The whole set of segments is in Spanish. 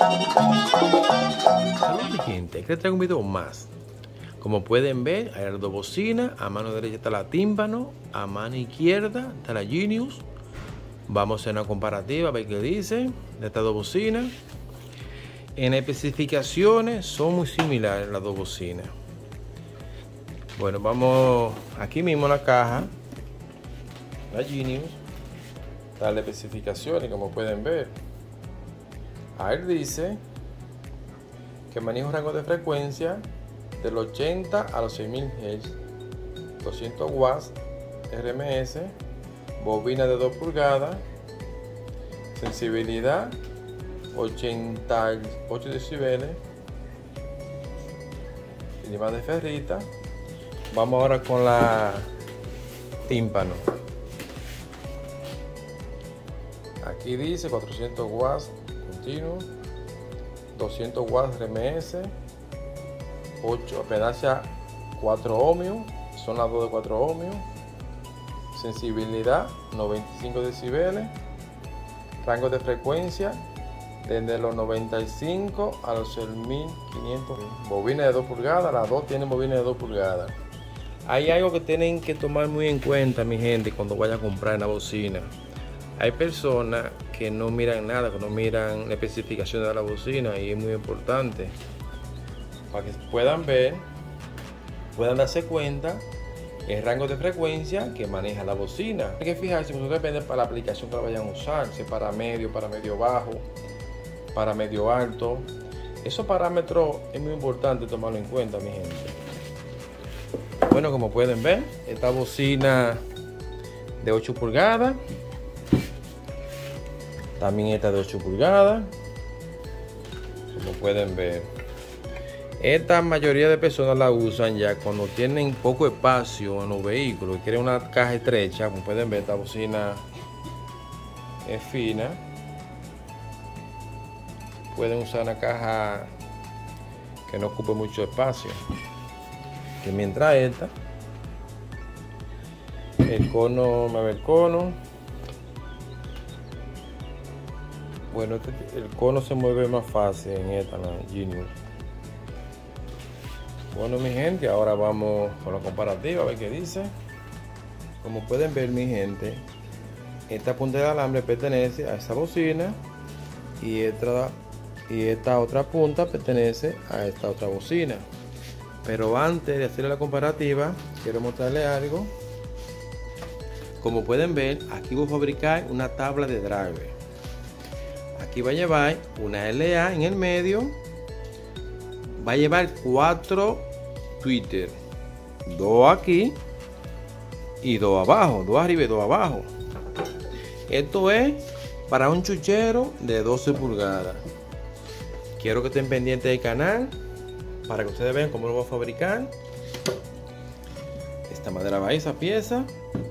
Saludos mi gente, aquí les traigo un video más. Como pueden ver, hay las dos bocinas. A mano derecha está la tímpano, a mano izquierda está la Genius. Vamos a hacer una comparativa a ver qué dice de estas dos bocinas. En especificaciones son muy similares las dos bocinas. Bueno, vamos aquí mismo en la caja, la Genius, está las especificaciones como pueden ver. Ahí dice que maneja un rango de frecuencia del 80 a los 6000 Hz, 200 watts RMS, bobina de 2 pulgadas, sensibilidad 88 decibeles, más de ferrita. Vamos ahora con la tímpano. Aquí dice 400 watts continuo, 200 watts RMS, 8 pedacia 4 ohmios, son las 2 de 4 ohmios, sensibilidad 95 decibeles, rango de frecuencia desde los 95 a los 6500, bobina de 2 pulgadas, las dos tienen bobina de 2 pulgadas. Hay algo que tienen que tomar muy en cuenta, mi gente, cuando vayan a comprar una bocina. Hay personas que no miran nada, que no miran la especificación de la bocina, y es muy importante para que puedan ver, puedan darse cuenta el rango de frecuencia que maneja la bocina. Hay que fijarse, eso depende para la aplicación que la vayan a usar, si para medio bajo, para medio alto. Esos parámetros es muy importante tomarlo en cuenta, mi gente. Bueno, como pueden ver, esta bocina de 8 pulgadas, también esta de 8 pulgadas, como pueden ver. Esta mayoría de personas la usan ya cuando tienen poco espacio en los vehículos y quieren una caja estrecha. Como pueden ver, esta bocina es fina. Pueden usar una caja que no ocupe mucho espacio. Que mientras esta, el cono, me ve el cono. Bueno, el cono se mueve más fácil en esta, la Genius. Bueno, mi gente, ahora vamos con la comparativa a ver qué dice. Como pueden ver, mi gente, esta punta de alambre pertenece a esa bocina y esta otra punta pertenece a esta otra bocina. Pero antes de hacer la comparativa, quiero mostrarles algo. Como pueden ver, aquí voy a fabricar una tabla de driver. Aquí va a llevar una LA en el medio. Va a llevar 4 tweeters, 2 aquí y 2 abajo, 2 arriba y 2 abajo. Esto es para un chuchero de 12 pulgadas. Quiero que estén pendientes del canal para que ustedes vean cómo lo voy a fabricar. De esta manera va esa pieza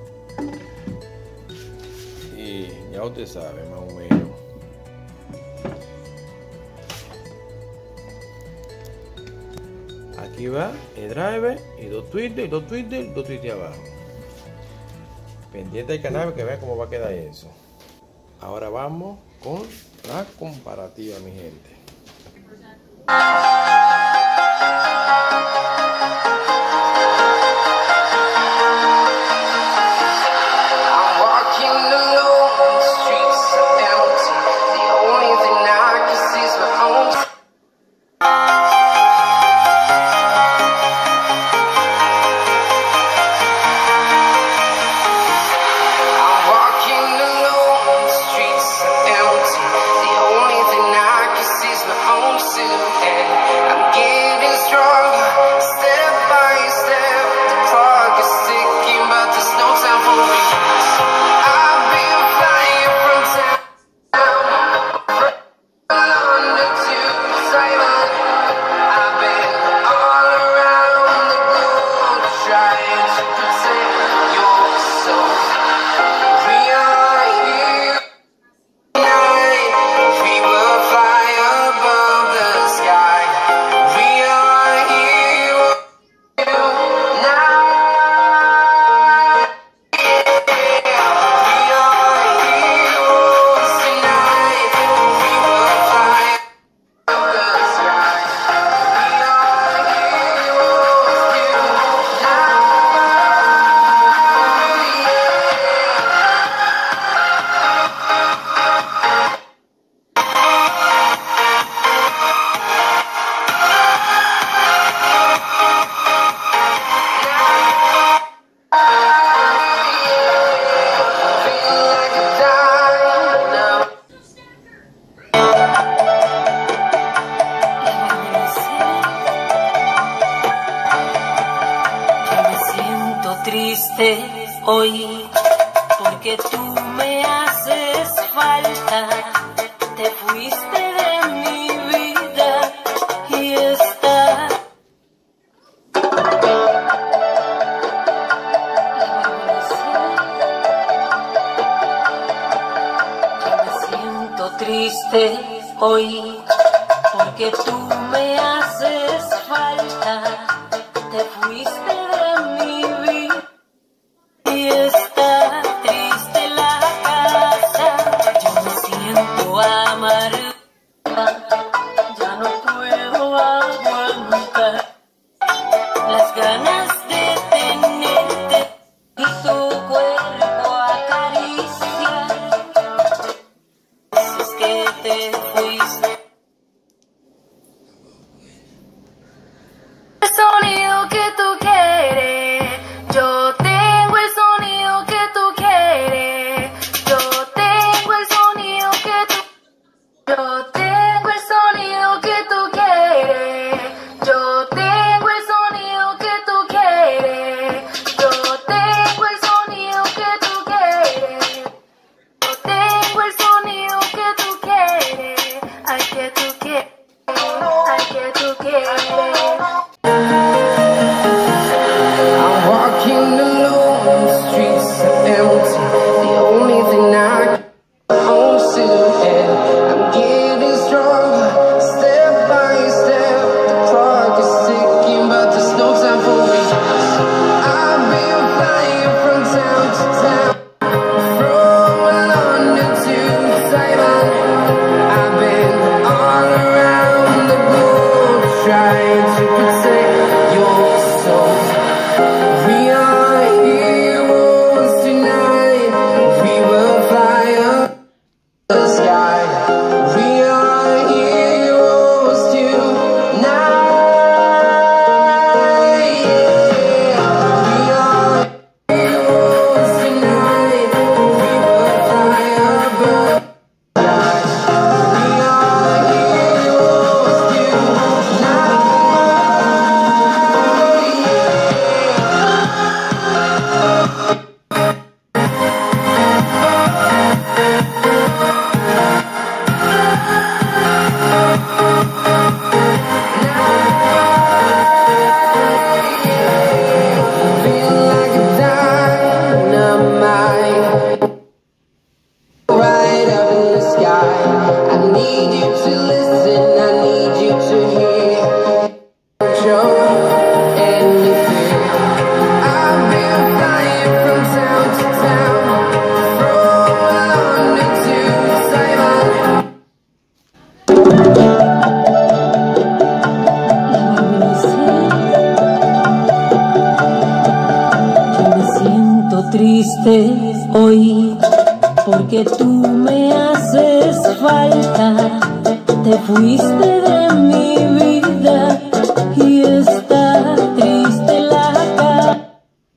y ya usted sabe más o menos. Aquí va el driver y 2 tweeters, 2 tweeters, 2 tweeters abajo. Pendiente del canal que vean cómo va a quedar eso. Ahora vamos con la comparativa, mi gente. I'm triste hoy, porque tú me haces falta. Te fuiste de mi vida y está. Yo me siento triste hoy, porque tú me haces falta. Te fuiste de mi vida y está triste la casa. Yo me siento amarga, ya no puedo aguantar las ganas de tenerte y tu cuerpo acariciar. Es que te fuiste. El sonido que tú quieres, yo tengo el sonido que tú quieres, yo tengo el sonido que tú, yo tengo el sonido que tú quieres, yo tengo el sonido que tú quieres, yo tengo el sonido que tú quieres, yo tengo el sonido que tú quieres, ay que tú quieres, ay que tú quieres. I'm walking alone, the streets are empty. The only thing I own silhouette. I'm getting stronger, step by step. The clock is ticking, but there's no time for me. I've been flying from town to town, from London to Taiwan. I've been all around the globe, trying to protect your soul. We are heroes tonight. We will fly up the sky. We are heroes tonight. Yeah. We are heroes tonight. We will fly up the sky. We are heroes tonight. Feel like a dynamite, right up in the sky. I need you to listen, I need you to hear. Show anything. I've been flying from town to town, from London to Taiwan. Yo me siento triste hoy, porque tú me haces falta. Te fuiste de mi vida y está triste la casa.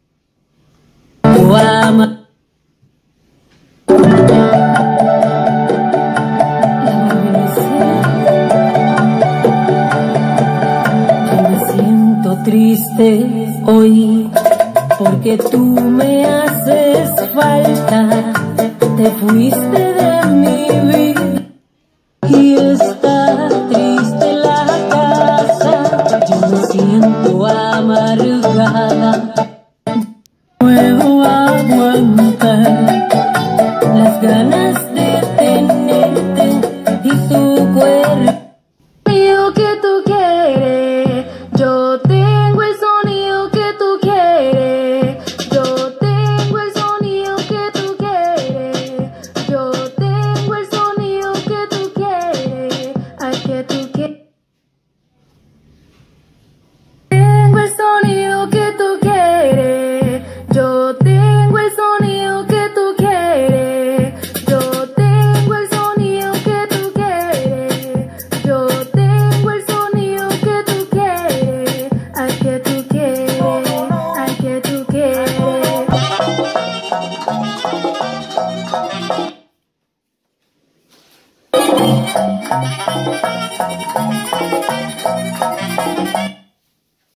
Yo me siento triste hoy, porque tú me haces falta. Te fuiste de mi vida y está triste la casa. Yo me siento amargada, no puedo aguantar las ganas de tenerte y tu cuerpo. Sonido que tú quieres, yo tengo el sonido que tú quieres, yo tengo el sonido que tú quieres, yo tengo el sonido que tú quieres, ay que tú quieres. Tengo el sonido que tú quieres, yo tengo el sonido que tú quieres, yo tengo el sonido que tú quieres, yo tengo el sonido que tú quieres, ay que tú quieres, ay que tú quieres.